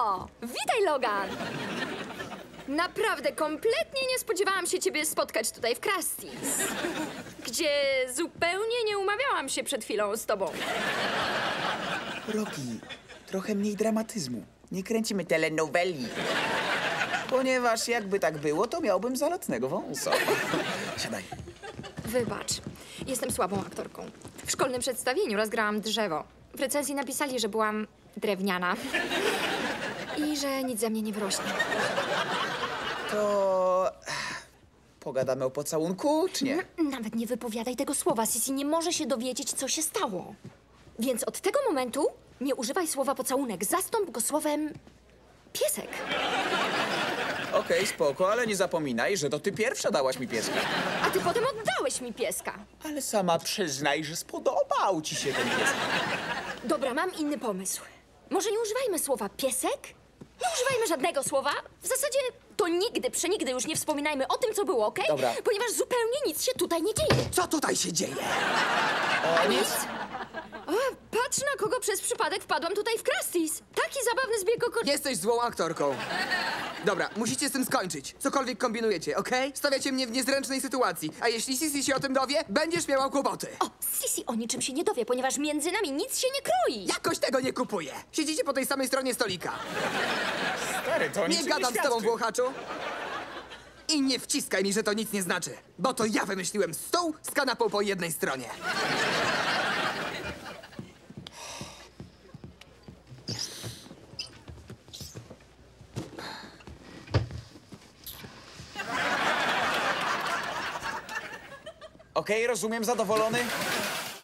O, witaj, Logan! Naprawdę, kompletnie nie spodziewałam się ciebie spotkać tutaj w Krusty's, gdzie zupełnie nie umawiałam się przed chwilą z tobą. Rocky, trochę mniej dramatyzmu. Nie kręcimy telenoweli. Ponieważ jakby tak było, to miałbym zalotnego wąsa. Siadaj. Wybacz, jestem słabą aktorką. W szkolnym przedstawieniu rozgrałam drzewo. W recenzji napisali, że byłam drewniana i że nic ze mnie nie wyrośnie. To... Pogadamy o pocałunku, czy nie? Nawet nie wypowiadaj tego słowa. Sisi nie może się dowiedzieć, co się stało. Więc od tego momentu nie używaj słowa pocałunek. Zastąp go słowem piesek. Okej, spoko, ale nie zapominaj, że to ty pierwsza dałaś mi pieska. A ty potem oddałeś mi pieska. Ale sama przyznaj, że spodobał ci się ten pies. Dobra, mam inny pomysł. Może nie używajmy słowa piesek? Nie używajmy żadnego słowa. W zasadzie to nigdy, przenigdy już nie wspominajmy o tym, co było, okej? Dobra. Ponieważ zupełnie nic się tutaj nie dzieje. Co tutaj się dzieje? O, nic. O, patrz, na kogo przez przypadek wpadłam tutaj w Krusty's. Taki zabawny zbieg okoliczności. Jesteś złą aktorką. Dobra, musicie z tym skończyć. Cokolwiek kombinujecie, okej? Stawiacie mnie w niezręcznej sytuacji. A jeśli Sisi się o tym dowie, będziesz miała kłopoty. O, Sisi o niczym się nie dowie, ponieważ między nami nic się nie kroi. Jakoś tego nie kupuję. Siedzicie po tej samej stronie stolika. Stary, to Nie gadam z tobą, Włochaczu. I nie wciskaj mi, że to nic nie znaczy. Bo to ja wymyśliłem stół z kanapą po jednej stronie. Okej, rozumiem, zadowolony?